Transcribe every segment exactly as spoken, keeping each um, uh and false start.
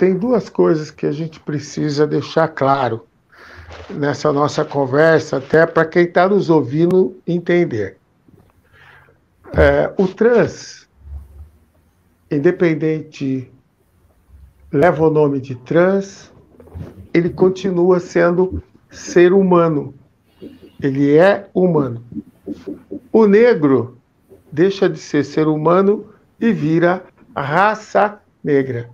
tem duas coisas que a gente precisa deixar claro nessa nossa conversa, até para quem está nos ouvindo entender. É, o trans, independente, leva o nome de trans, ele continua sendo ser humano. Ele é humano. O negro deixa de ser ser humano e vira raça negra.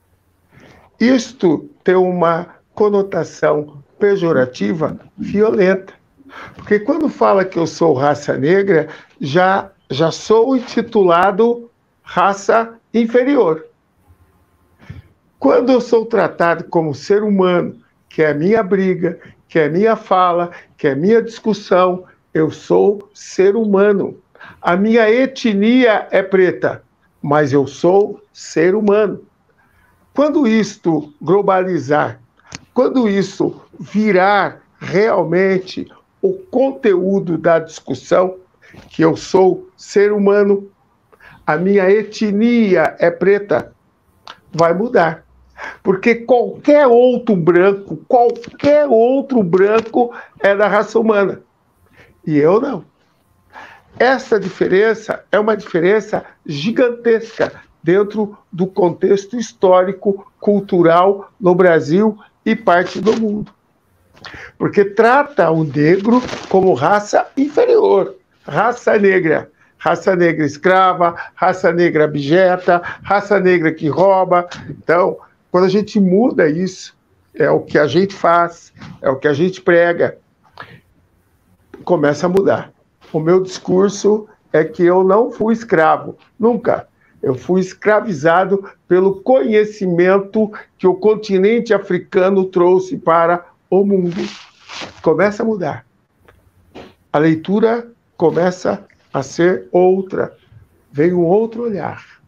Isto tem uma conotação pejorativa violenta. Porque quando fala que eu sou raça negra, já, já sou intitulado raça inferior. Quando eu sou tratado como ser humano, que é a minha briga, que é a minha fala, que é a minha discussão, eu sou ser humano. A minha etnia é preta, mas eu sou ser humano. Quando isto globalizar, quando isso virar realmente o conteúdo da discussão, que eu sou ser humano, a minha etnia é preta, vai mudar. Porque qualquer outro branco, qualquer outro branco é da raça humana. E eu não. Essa diferença é uma diferença gigantesca dentro do contexto histórico, cultural no Brasil e parte do mundo. Porque trata o negro como raça inferior, raça negra. Raça negra escrava, raça negra abjeta, raça negra que rouba. Então, quando a gente muda isso, é o que a gente faz, é o que a gente prega, começa a mudar. O meu discurso é que eu não fui escravo, nunca. Eu fui escravizado pelo conhecimento que o continente africano trouxe para o mundo. Começa a mudar. A leitura começa a ser outra. Vem um outro olhar.